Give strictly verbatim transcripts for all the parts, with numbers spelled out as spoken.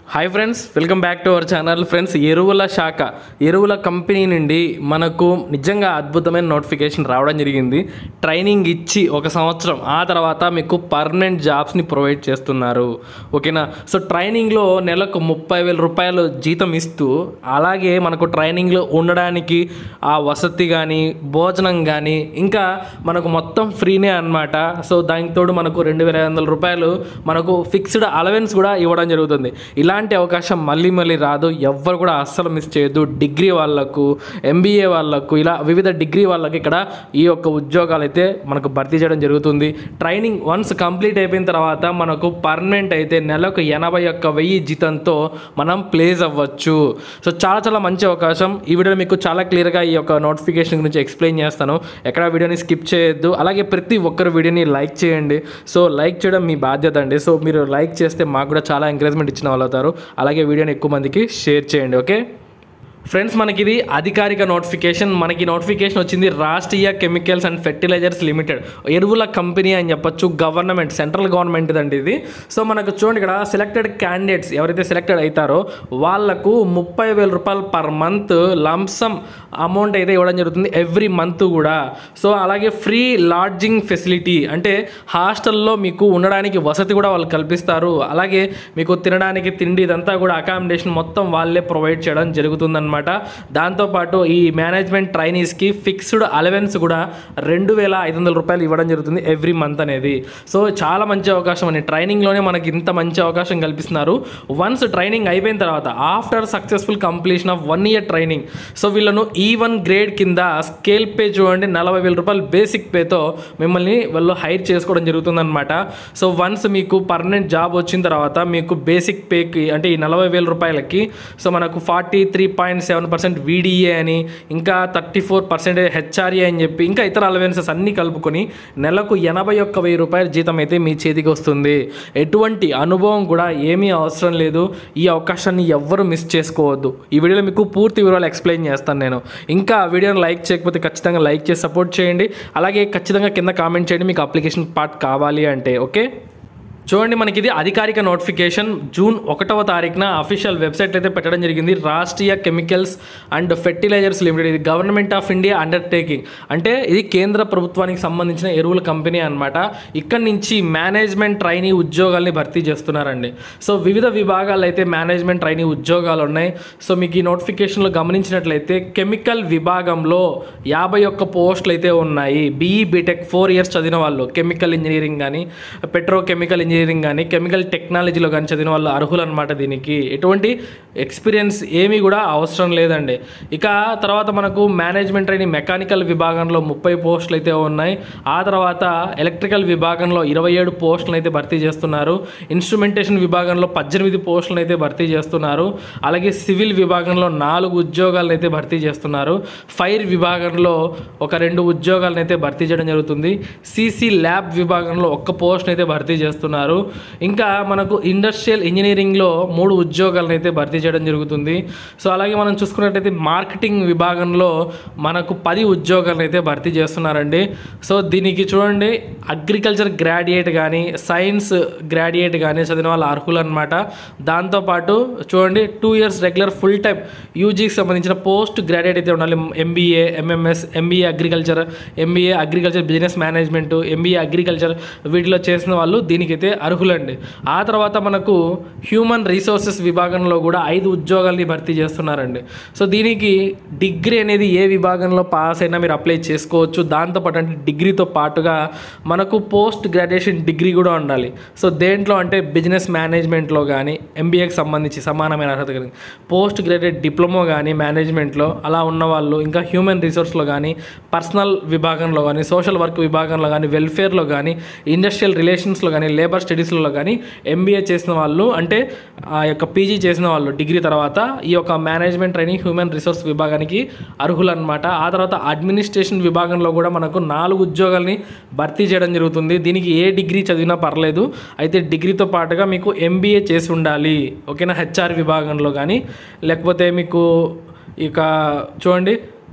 Hi friends, welcome back to our channel. Friends, ఎరువుల శాఖ ఎరువుల కంపెనీ నుండి మనకు నిజంగా అద్భుతమైన నోటిఫికేషన్ రావడం జరిగింది. ట్రైనింగ్ ఇచ్చి ఒక సంవత్సరం ఆ తర్వాత మీకు పర్మనెంట్ జాబ్స్ని ప్రొవైడ్ చేస్తున్నారు. ఓకేనా? సో ట్రైనింగ్లో నెలకు ముప్పై వేల రూపాయలు జీతం ఇస్తూ, అలాగే మనకు ట్రైనింగ్లో ఉండడానికి ఆ వసతి కానీ భోజనం కానీ ఇంకా మనకు మొత్తం ఫ్రీనే అన్నమాట. సో దానికి తోడు మనకు రెండు వేల ఐదు వందల రూపాయలు మనకు ఫిక్స్డ్ అలవెన్స్ కూడా ఇవ్వడం జరుగుతుంది. ఇలా ఇలాంటి అవకాశం మళ్ళీ మళ్ళీ రాదు. ఎవ్వరు కూడా అస్సలు మిస్ చేయొద్దు. డిగ్రీ వాళ్ళకు, ఎంబీఏ వాళ్ళకు, ఇలా వివిధ డిగ్రీ వాళ్ళకి ఇక్కడ ఈ యొక్క ఉద్యోగాలు అయితే మనకు భర్తీ చేయడం జరుగుతుంది. ట్రైనింగ్ వన్స్ కంప్లీట్ అయిపోయిన తర్వాత మనకు పర్మనెంట్ అయితే నెలకు ఎనభై ఒక్క వెయ్యి జీతంతో మనం ప్లేస్ అవ్వచ్చు. సో చాలా చాలా మంచి అవకాశం. ఈ వీడియో మీకు చాలా క్లియర్గా ఈ యొక్క నోటిఫికేషన్ గురించి ఎక్స్ప్లెయిన్ చేస్తాను. ఎక్కడ వీడియోని స్కిప్ చేయొద్దు. అలాగే ప్రతి ఒక్కరు వీడియోని లైక్ చేయండి. సో లైక్ చేయడం మీ బాధ్యత అండి. సో మీరు లైక్ చేస్తే మాకు కూడా చాలా ఎంకరేజ్మెంట్ ఇచ్చిన వాళ్ళు అవుతారు. అలాగే వీడియోని ఎక్కువ మందికి షేర్ చేయండి. ఓకే ఫ్రెండ్స్, మనకి ఇది అధికారిక నోటిఫికేషన్. మనకి నోటిఫికేషన్ వచ్చింది Rashtriya chemicals and fertilizers limited, ఎరువుల కంపెనీ అని చెప్పొచ్చు. గవర్నమెంట్, సెంట్రల్ గవర్నమెంట్ అండి ఇది. సో మనకు చూడండి, ఇక్కడ సెలెక్టెడ్ క్యాండిడేట్స్ ఎవరైతే సెలెక్టెడ్ అవుతారో వాళ్ళకు ముప్పై వేల రూపాయలు పర్ మంత్ లంసమ్ అమౌంట్ అయితే ఇవ్వడం జరుగుతుంది ఎవ్రీ మంత్ కూడా. సో అలాగే ఫ్రీ లాడ్జింగ్ ఫెసిలిటీ, అంటే హాస్టల్లో మీకు ఉండడానికి వసతి కూడా వాళ్ళు కల్పిస్తారు. అలాగే మీకు తినడానికి తిండి ఇదంతా కూడా అకామిడేషన్ మొత్తం వాళ్ళే ప్రొవైడ్ చేయడం జరుగుతుందన్నమాట. దాంతోపాటు ఈ మేనేజ్మెంట్ ట్రైనీస్కి ఫిక్స్డ్ అలవెన్స్ కూడా రెండు వేల ఐదు వందల రూపాయలు ఇవ్వడం జరుగుతుంది ఎవ్రీ మంత్ అనేది. సో చాలా మంచి అవకాశం అండి. ట్రైనింగ్లోనే మనకి ఇంత మంచి అవకాశం కల్పిస్తున్నారు. వన్స్ ట్రైనింగ్ అయిపోయిన తర్వాత after successful completion of one year training, so వీళ్ళను ఈ వన్ గ్రేడ్ కింద స్కేల్ పే చూడండి నలభై వేల రూపాయలు బేసిక్ పేతో మిమ్మల్ని వాళ్ళు హైర్ చేసుకోవడం జరుగుతుందన్నమాట. సో వన్స్ మీకు పర్మనెంట్ జాబ్ వచ్చిన తర్వాత మీకు బేసిక్ పేకి, అంటే ఈ నలభై వేల రూపాయలకి సో మనకు forty three point seven percent VDA అని, ఇంకా థర్టీ ఫోర్ పర్సెంటేజ్ హెచ్ఆర్ఏ అని చెప్పి, ఇంకా ఇతర అలవెన్సెస్ అన్నీ కలుపుకొని నెలకు ఎనభై ఒక్క వెయ్యి రూపాయల జీతం అయితే మీ చేతికి వస్తుంది. ఎటువంటి అనుభవం కూడా ఏమీ అవసరం లేదు. ఈ అవకాశాన్ని ఎవ్వరూ మిస్ చేసుకోవద్దు. ఈ వీడియోలో మీకు పూర్తి వివరాలు ఎక్స్ప్లెయిన్ చేస్తాను నేను. ఇంకా వీడియోని లైక్ చేయకపోతే ఖచ్చితంగా లైక్ చేసి సపోర్ట్ చేయండి. అలాగే ఖచ్చితంగా కింద కామెంట్ చేయండి మీకు అప్లికేషన్ పార్ట్ కావాలి అంటే. ఓకే చూడండి, మనకి ఇది అధికారిక నోటిఫికేషన్. జూన్ ఒకటవ తారీఖున అఫీషియల్ వెబ్సైట్ అయితే పెట్టడం జరిగింది. Rashtriya chemicals and fertilizers limited, ఇది గవర్నమెంట్ ఆఫ్ ఇండియా అండర్టేకింగ్, అంటే ఇది కేంద్ర ప్రభుత్వానికి సంబంధించిన ఎరువుల కంపెనీ అనమాట. ఇక్కడ నుంచి మేనేజ్మెంట్ ట్రైనీ ఉద్యోగాల్ని భర్తీ చేస్తున్నారండి. సో వివిధ విభాగాలు అయితే మేనేజ్మెంట్ ట్రైనీ ఉద్యోగాలు ఉన్నాయి. సో మీకు ఈ నోటిఫికేషన్లో గమనించినట్లయితే కెమికల్ విభాగంలో యాభై ఒక్క పోస్టులు అయితే ఉన్నాయి. బీఈ బీటెక్ ఫోర్ ఇయర్స్ చదివిన వాళ్ళు, కెమికల్ ఇంజనీరింగ్ కానీ పెట్రోకెమికల్ ఇంజనీరింగ్ కానీ కెమికల్ టెక్నాలజీలో కానీ చదివిన వాళ్ళు అర్హులు అనమాట. దీనికి ఎటువంటి ఎక్స్పీరియన్స్ ఏమీ కూడా అవసరం లేదండి. ఇక తర్వాత మనకు మేనేజ్మెంట్ ట్రైనీ మెకానికల్ విభాగంలో ముప్పై పోస్టులు అయితే ఉన్నాయి. ఆ తర్వాత ఎలక్ట్రికల్ విభాగంలో ఇరవై ఏడు పోస్టులను అయితే భర్తీ చేస్తున్నారు. ఇన్స్ట్రుమెంటేషన్ విభాగంలో పద్దెనిమిది పోస్టులను అయితే భర్తీ చేస్తున్నారు. అలాగే సివిల్ విభాగంలో నాలుగు ఉద్యోగాలను అయితే భర్తీ చేస్తున్నారు. ఫైర్ విభాగంలో ఒక రెండు ఉద్యోగాలను అయితే భర్తీ చేయడం జరుగుతుంది. సిసి ల్యాబ్ విభాగంలో ఒక్క పోస్ట్ని అయితే భర్తీ చేస్తున్నారు. ఇంకా మనకు ఇండస్ట్రియల్ ఇంజనీరింగ్లో మూడు ఉద్యోగాలను అయితే భర్తీ చేయడం జరుగుతుంది. సో అలాగే మనం చూసుకున్నట్టయితే మార్కెటింగ్ విభాగంలో మనకు పది ఉద్యోగాలను అయితే భర్తీ చేస్తున్నారండి. సో దీనికి చూడండి, అగ్రికల్చర్ గ్రాడ్యుయేట్ కానీ సైన్స్ గ్రాడ్యుయేట్ కానీ చదివిన వాళ్ళు అర్హులు అనమాట. దాంతోపాటు చూడండి, two years regular full time యూజీకి సంబంధించిన పోస్ట్ గ్రాడ్యుయేట్ అయితే ఉండాలి. MBA, MMS, MBA agriculture, MBA agriculture business management, MBA agriculture వీటిలో చేసిన వాళ్ళు దీనికైతే అర్హులండి. ఆ తర్వాత మనకు హ్యూమన్ రీసోర్సెస్ విభాగంలో కూడా ఐదు ఉద్యోగాల్ని భర్తీ చేస్తున్నారండి. సో దీనికి డిగ్రీ అనేది ఏ విభాగంలో పాస్ అయినా మీరు అప్లై చేసుకోవచ్చు. దాంతోపాటు అంటే డిగ్రీతో పాటుగా మనకు పోస్ట్ గ్రాడ్యుయేషన్ డిగ్రీ కూడా ఉండాలి. సో దేంట్లో అంటే బిజినెస్ మేనేజ్మెంట్లో కానీ ఎంబీఏకి సంబంధించి సమానమైన అర్హత కలిగి పోస్ట్ గ్రాడ్యుయేట్ డిప్లొమా కానీ మేనేజ్మెంట్లో అలా ఉన్నవాళ్ళు, ఇంకా హ్యూమన్ రిసోర్స్లో కానీ పర్సనల్ విభాగంలో కానీ సోషల్ వర్క్ విభాగంలో కానీ వెల్ఫేర్లో కానీ ఇండస్ట్రియల్ రిలేషన్స్లో కానీ లేబర్ స్టడీస్లో కానీ ఎంబీఏ చేసిన వాళ్ళు, అంటే ఆ యొక్క పీజీ చేసిన వాళ్ళు డిగ్రీ తర్వాత ఈ యొక్క మేనేజ్మెంట్ ట్రైనింగ్ హ్యూమన్ రిసోర్స్ విభాగానికి అర్హులు అనమాట. ఆ తర్వాత అడ్మినిస్ట్రేషన్ విభాగంలో కూడా మనకు నాలుగు ఉద్యోగాల్ని భర్తీ చేయడం జరుగుతుంది. దీనికి ఏ డిగ్రీ చదివినా పర్లేదు, అయితే డిగ్రీతో పాటుగా మీకు ఎంబీఏ చేసి ఉండాలి. ఓకేనా? హెచ్ఆర్ విభాగంలో కానీ, లేకపోతే మీకు ఇక చూడండి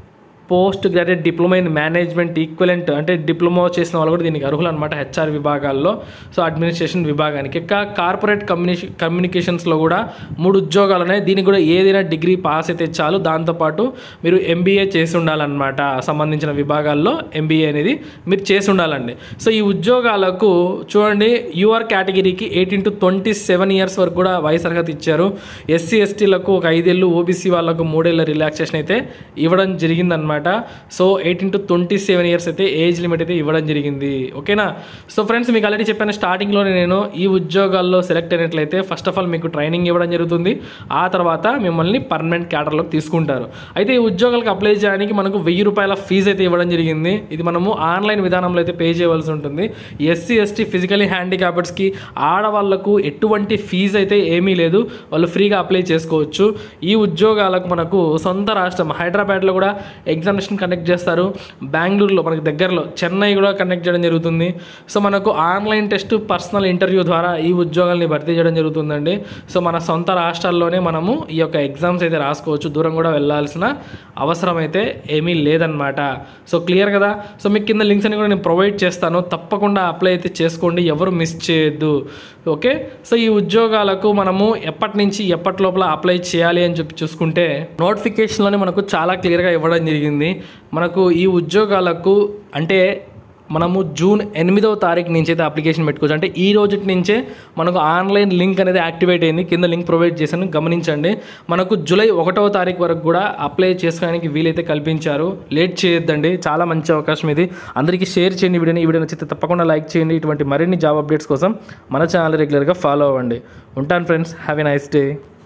post graduate diploma in management equivalent అంటే డిప్లొమా చేసిన వాళ్ళు కూడా దీనికి అర్హులు అనమాట హెచ్ఆర్ విభాగాల్లో. సో అడ్మినిస్ట్రేషన్ విభాగానికి ఇంకా కార్పొరేట్ కమ్యూనికే కమ్యూనికేషన్స్లో కూడా మూడు ఉద్యోగాలు ఉన్నాయి. దీనికి కూడా ఏదైనా డిగ్రీ పాస్ అయితే చాలు. దాంతోపాటు మీరు ఎంబీఏ చేసి ఉండాలన్నమాట. సంబంధించిన విభాగాల్లో ఎంబీఏ అనేది మీరు చేసి ఉండాలండి. సో ఈ ఉద్యోగాలకు చూడండి యూఆర్ కేటగిరీకి eighteen to twenty seven years వరకు కూడా వయసు అర్హత ఇచ్చారు. ఎస్సీ ఎస్టీలకు ఒక ఐదేళ్ళు, ఓబీసీ వాళ్ళకు మూడేళ్ళ రిలాక్సేషన్ అయితే ఇవ్వడం జరిగిందనమాట. So eighteen to twenty seven years అయితే ఏజ్ లిమిట్ అయితే ఇవ్వడం జరిగింది. ఓకేనా. సో ఫ్రెండ్స్ మీకు ఆల్రెడీ చెప్పాను స్టార్టింగ్లోనే నేను ఈ ఉద్యోగాల్లో సెలెక్ట్ అయినట్లయితే ఫస్ట్ ఆఫ్ ఆల్ మీకు ట్రైనింగ్ ఇవ్వడం జరుగుతుంది. ఆ తర్వాత మిమ్మల్ని పర్మనెంట్ క్యాడర్లోకి తీసుకుంటారు. అయితే ఈ ఉద్యోగాలకు అప్లై చేయడానికి మనకు వెయ్యి రూపాయల ఫీజు అయితే ఇవ్వడం జరిగింది. ఇది మనము ఆన్లైన్ విధానంలో అయితే పే చేయవలసి ఉంటుంది. ఎస్సీ ఎస్టీ ఫిజికలీ హ్యాండిక్యాప్డ్స్కి ఆడవాళ్లకు ఎటువంటి ఫీజు అయితే ఏమీ లేదు. వాళ్ళు ఫ్రీగా అప్లై చేసుకోవచ్చు. ఈ ఉద్యోగాలకు మనకు సొంత రాష్ట్రం హైదరాబాద్లో కూడా ఎగ్జామినేషన్ కండక్ట్ చేస్తారు. బెంగళూరులో మనకి దగ్గరలో చెన్నై కూడా కండక్ట్ చేయడం జరుగుతుంది. సో మనకు ఆన్లైన్ టెస్ట్, పర్సనల్ ఇంటర్వ్యూ ద్వారా ఈ ఉద్యోగాల్ని భర్తీ చేయడం జరుగుతుందండి. సో మన సొంత రాష్ట్రాల్లోనే మనము ఈ యొక్క ఎగ్జామ్స్ అయితే రాసుకోవచ్చు. దూరం కూడా వెళ్ళాల్సిన అవసరం అయితే ఏమీ లేదనమాట. సో క్లియర్ కదా. సో మీకు కింద లింక్స్ అని కూడా నేను ప్రొవైడ్ చేస్తాను. తప్పకుండా అప్లై అయితే చేసుకోండి, ఎవరు మిస్ చేయొద్దు. ఓకే. సో ఈ ఉద్యోగాలకు మనము ఎప్పటి నుంచి ఎప్పటి లోపల అప్లై చేయాలి అని చెప్పి చూసుకుంటే నోటిఫికేషన్లోనే మనకు చాలా క్లియర్గా ఇవ్వడం జరిగింది. మనకు ఈ ఉద్యోగాలకు అంటే మనము జూన్ ఎనిమిదవ తారీఖు నుంచి అయితే అప్లికేషన్ పెట్టుకోవచ్చు. అంటే ఈ రోజు నుంచే మనకు ఆన్లైన్ లింక్ అనేది యాక్టివేట్ అయింది. కింద లింక్ ప్రొవైడ్ చేశాను, గమనించండి. మనకు జూలై ఒకటవ తారీఖు వరకు కూడా అప్లై చేసుకోవడానికి వీలైతే కల్పించారు. లేట్ చేయొద్దండి, చాలా మంచి అవకాశం ఇది. అందరికీ షేర్ చేయండి వీడియోని. ఈ వీడియో నచ్చితే తప్పకుండా లైక్ చేయండి. ఇటువంటి మరిన్ని జాబ్ అప్డేట్స్ కోసం మన ఛానల్ రెగ్యులర్గా ఫాలో అవ్వండి. ఉంటాను friends. Have a nice day.